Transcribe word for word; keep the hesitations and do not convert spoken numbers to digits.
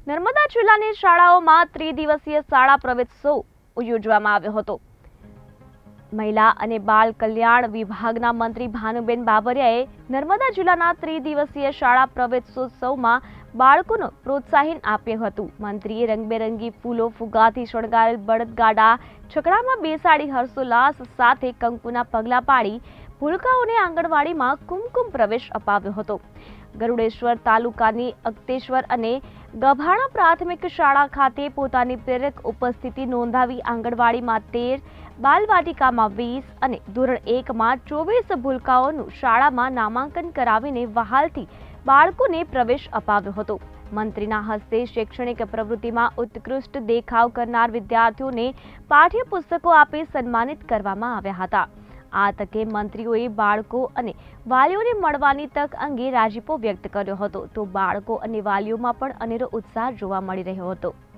નર્મદા જિલ્લાની શાળાઓમાં ત્રિદિવસીય શાળા પ્રવેશોત્સવ યોજવામાં આવ્યો હતો। મહિલા અને બાળ કલ્યાણ વિભાગના મંત્રી ભાનુબેન બાબરિયાએ નર્મદા જિલ્લાના ત્રિદિવસીય શાળા પ્રવેશોત્સવમાં બાળકોને પ્રોત્સાહન આપ્યું હતું। મંત્રીએ રંગબેરંગી ફૂલો ફુગ્ગાથી શણગારેલ બળદગાડા છકડામાં બેસાડી હર્ષોલ્લાસ સાથે કંકુના પગલા પાડી ભૂલકાઓને આંગણવાડીમાં કુમકુમ પ્રવેશ અપાવ્યો હતો। ગરુડેશ્વર તાલુકાની અગતેશ્વર અને ગભાણા પ્રાથમિક શાળા ખાતે પોતાની પ્રેરક ઉપસ્થિતિ નોંધાવી આંગણવાડીમાં તેર, બાલવાટિકામાં વીસ અને ધોરણ એકમાં ચોવીસ ભૂલકાઓનું શાળામાં નામાંકન કરાવીને વહાલથી બાળકોને પ્રવેશ અપાવ્યો હતો। મંત્રીના હસ્તે શૈક્ષણિક પ્રવૃત્તિમાં ઉત્કૃષ્ટ દેખાવ કરનાર વિદ્યાર્થીઓને પાઠ્યપુસ્તકો આપી સન્માનિત કરવામાં આવ્યા હતા। આ તકે મંત્રીઓએ બાળકો અને વાલીઓને મળવાની તક અંગે રાજીપો વ્યક્ત કર્યો હતો, તો બાળકો અને વાલીઓમાં પણ અનેરો ઉત્સાહ જોવા મળી રહ્યો હતો।